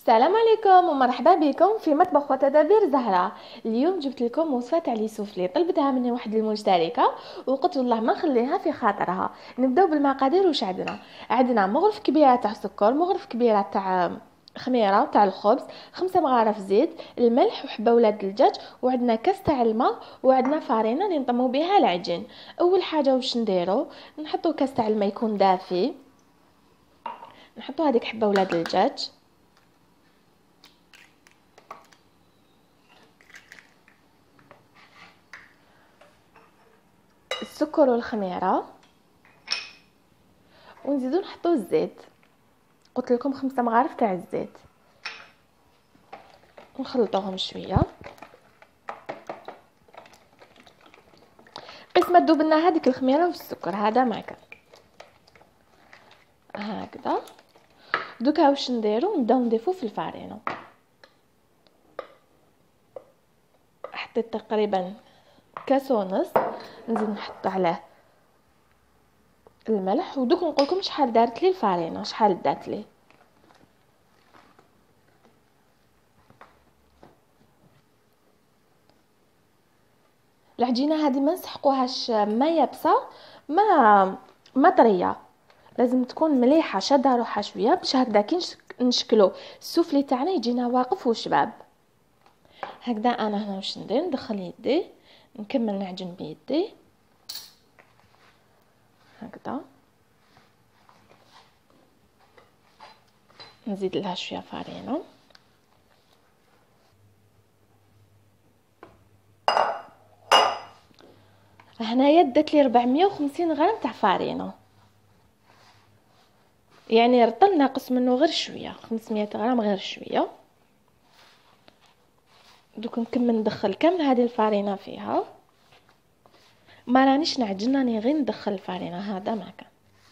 السلام عليكم ومرحبا بكم في مطبخ وتدابير زهرة. اليوم جبت لكم وصفة تاع لي سوفلي، طلبتها مني واحد المشتركة وقلت والله ما نخليها في خاطرها. نبداو بالمقادير. واش عندنا مغرف كبيرة تاع سكر، مغرف كبيرة تاع خميره تاع الخبز، 5 مغارف زيت، الملح وحبه ولاد الدجاج، وعندنا كاس تاع الماء، وعندنا فارينه اللي نطمو بها العجين. اول حاجه واش نديرو، نحطو كاس تاع الماء يكون دافي، نحطو هذيك حبه ولاد الدجاج، السكر والخميره، ونزيدو نحطو الزيت. قلت لكم 5 مغارف تاع الزيت، ونخلطوهم شويه. قيس ما تذوب لنا هذيك الخميره والسكر، هذا ما كان هكذا. دوكا واش نديرو، نبداو نضيفو في الفارينه. حطيت تقريبا كاس ونص، نزيد نحط عليه الملح، ودوك نقولكم شحال دارت لي الفارينه، شحال دات لي. العجينه هذه ما نسحقوهاش ما يابسه ما طريه، لازم تكون مليحه شاده روحها شويه باش هكذا كي نشكلو السوفلي تاعنا يجينا واقف وشباب. هكذا انا هنا واش ندير، ندخل يدي نكمل نعجن بيدي هكذا، نزيد لها شويه فارينه. هنايا دات لي 450 غرام تاع فارينه، يعني رطل ناقص منه غير شويه، 500 غرام غير شويه. دوك نكمل ندخل كامل هذه الفارينه فيها، ما رانيش نعجن، راني غير ندخل الفارينه، هذا ما كان.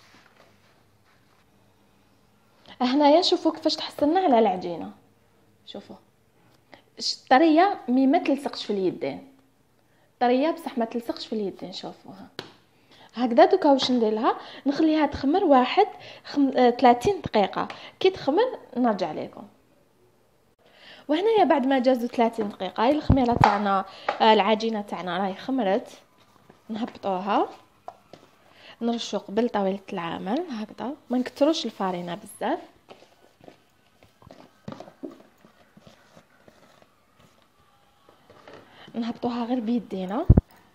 هنايا شوفوا كيفاش تحصلنا على العجينه، شوفوا طريه مي ما تلصقش في اليدين، طريه بصح ما تلصقش في اليدين، شوفوها هكذا. دوكا واش ندير لها، نخليها تخمر 30 دقيقه. كي تخمر نرجع لكم. وهنايا بعد ما جازوا 30 دقيقه الخميره تاعنا، العجينه تاعنا راهي خمرت. نهبطوها، نرشو قبل طاوله العمل هكذا، ما نكثروش الفارينه بزاف. نهبطوها غير بيدينا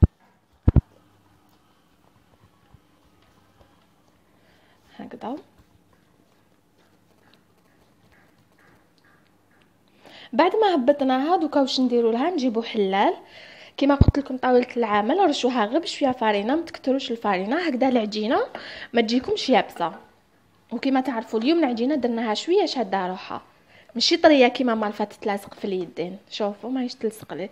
هكذا. بعد ما هبطناها دوكا واش نديروا لها، نجيبوا حلال كما قلت لكم طاوله العمل، رشوها غير بشويه فارينه، ما تكثروش الفارينه، هكذا العجينه ما تجيكمش يابسه. وكما تعرفوا اليوم العجينه درناها شويه شاده روحها، ماشي طريه كيما ما الفات تلاصق في اليدين. شوفوا ما تلصق لي.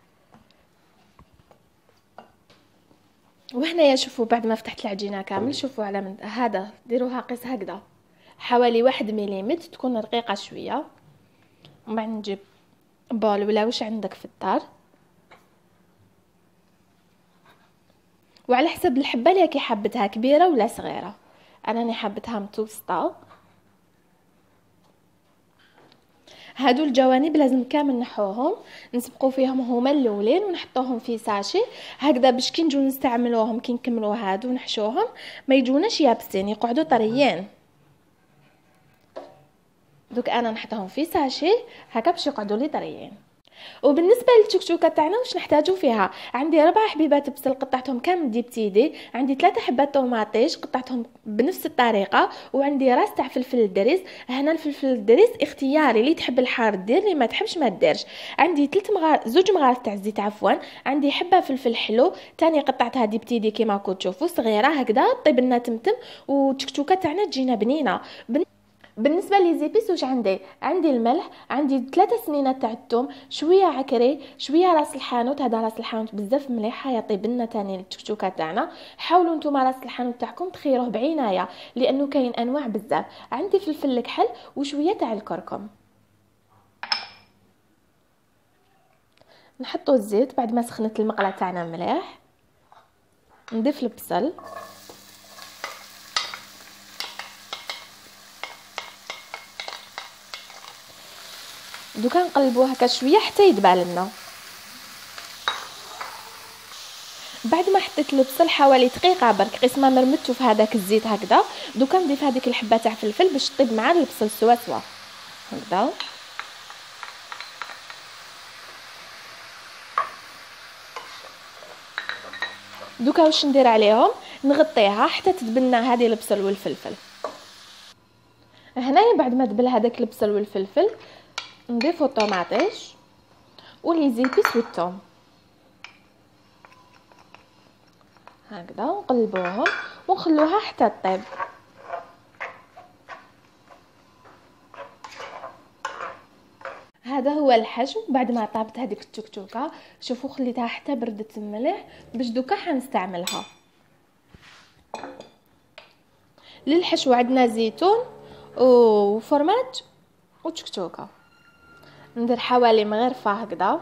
وهنايا شوفوا بعد ما فتحت العجينه كامل، شوفوا على من هذا ديروها قيس هكذا حوالي 1 ملم، تكون رقيقه شويه. ومن بعد نجيب بول ولا واش عندك في الدار، وعلى حسب الحبه اللي كي حبتها كبيره ولا صغيره. انا راني حبتها متوسطه. هادو الجوانب لازم كامل نحوهم، نسبقوا فيهم هما الاولين ونحطوهم في ساشي هكذا، باش كي نجو نستعملوهم كي نكملوا هادو نحشوهم ما يجوناش يابسين، يقعدوا طريين. دوك انا نحطهم في ساشي هكا باش يقعدوا لي طريين. وبالنسبه للشكشوكه تاعنا واش نحتاجو فيها، عندي 4 حبيبات بصل قطعتهم كامل ديبتيدي، عندي 3 حبات طوماطيش قطعتهم بنفس الطريقه، وعندي راس تاع فلفل الدريس. هنا الفلفل الدريس اختياري، اللي تحب الحار دير، اللي ما تحبش ما ديرش. عندي 2 مغارف تاع الزيت عفوا، عندي حبه فلفل حلو تاني قطعتها ديبتيدي كيما راكم تشوفوا صغيره هكذا، طيب لنا تمتم والشكشوكه تاعنا تجينا بنينه. بالنسبه لي زيبيس واش عندي الملح، عندي 3 سنينات تاع الثوم، شويه عكري، شويه راس الحانوت. هذا راس الحانوت بزاف مليحه يطيب لنا تاني التشكشوكه تاعنا. حاولوا نتوما راس الحانوت تاعكم تخيروه بعنايه لانه كاين انواع بزاف. عندي فلفل الكحل وشويه تاع الكركم. نحطوا الزيت بعد ما سخنت المقله تاعنا مليح، نضيف البصل، دوكا نقلبوه هكا شويه حتى يدبل لنا. بعد ما حطيت البصل حوالي دقيقه برك قسمه مرمتو في هذاك الزيت هكذا، دوكا نضيف هذيك الحبه تاع فلفل باش طيب مع البصل سوا هكذا. دوكا واش ندير عليهم، نغطيها حتى تدبلنا هذه البصل والفلفل. هنايا بعد ما دبل هذاك البصل والفلفل نضيفو الطوماطيش ولي زيبيس والثوم هكذا، نقلبوهم ونخلوها حتى تطيب. هذا هو الحشو بعد ما طابت هذيك التكتوكه. شوفوا خليتها حتى بردت الملح باش دوكا حنستعملها. للحشو عندنا زيتون وفرماج وتكتوكه. ندير حوالي مغرفه هكذا،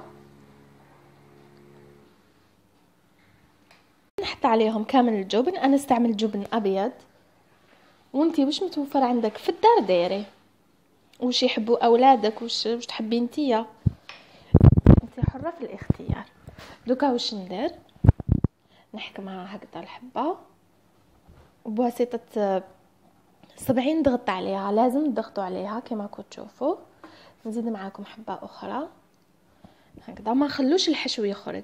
نحط عليهم كامل الجبن. انا استعمل جبن ابيض، وانتي واش متوفر عندك في الدار دايري، واش يحبوا اولادك واش تحبي نتيا، انتي حره في الاختيار. دوكا واش ندير، نحكمها هكذا الحبه وبواسطه صبعي نضغط عليها، لازم تضغطوا عليها كما راكم تشوفوا. نزيد معاكم حبه اخرى هكذا، ما نخلوش الحشو يخرج.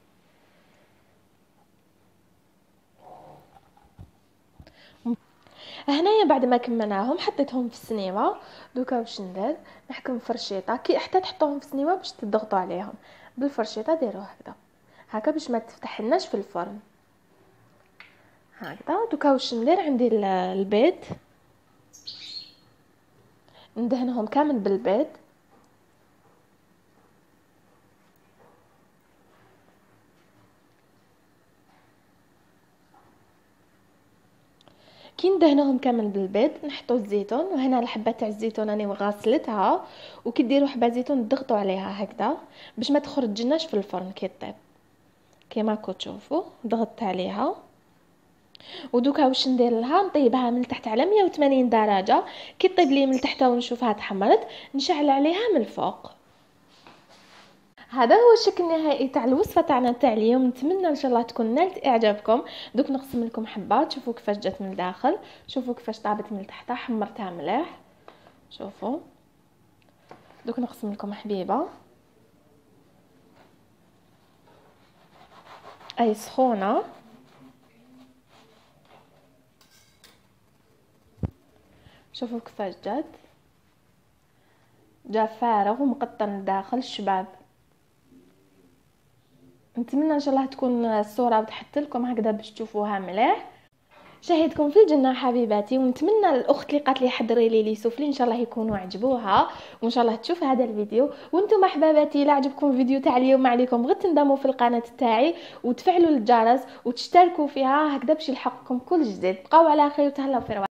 هنايا بعد ما كملناهم حطيتهم في السنيوه. دوكا واش ندير، نحكم فرشيطه كي حتى تحطوهم في السنيوه باش تضغطوا عليهم بالفرشيطه، ديروه هكذا هكا باش ما تفتحلناش في الفرن هكذا. دوكا واش ندير، عندي البيض ندهنهم كامل بالبيض. كي ندهنوهم كامل بالبيض نحطو الزيتون، وهنا الحبه تاع الزيتون راني غاسلتها، وكي ديروا حبه زيتون تضغطوا عليها هكذا باش ما تخرجناش في الفرن كي طيب كيما راكم تشوفوا. ضغطت عليها ودوكا واش ندير لها، نطيبها من تحت على 180 درجه. كي طيب لي من تحت ونشوفها تحمرت نشعل عليها من الفوق. هذا هو الشكل النهائي تاع الوصفه تاعنا تاع اليوم. نتمنى ان شاء الله تكون نالت اعجابكم. دوك نقسم لكم حبه تشوفوا كيفاش جات من الداخل، شوفوا كيفاش طابت من تحت، حمرتها مليح شوفوا. دوك نقسم لكم حبيبه اي سخونه، شوفوا كيفاش جا فارغ ومقطن الداخل الشباب. نتمنى ان شاء الله تكون الصوره تحت لكم هكذا باش تشوفوها مليح. شاهدكم في الجنه حبيباتي، ونتمنى الاخت اللي قالت لي حضري لي سوفلي ان شاء الله يكونوا عجبوها، وان شاء الله تشوف هذا الفيديو. وانتم احباباتي الا عجبكم الفيديو تاع اليوم ما عليكم غير تنضموا في القناه تاعي وتفعلوا الجرس وتشتركوا فيها هكذا باش يلحقكم كل جديد. بقاو على خير وتهلاو في رواحكم.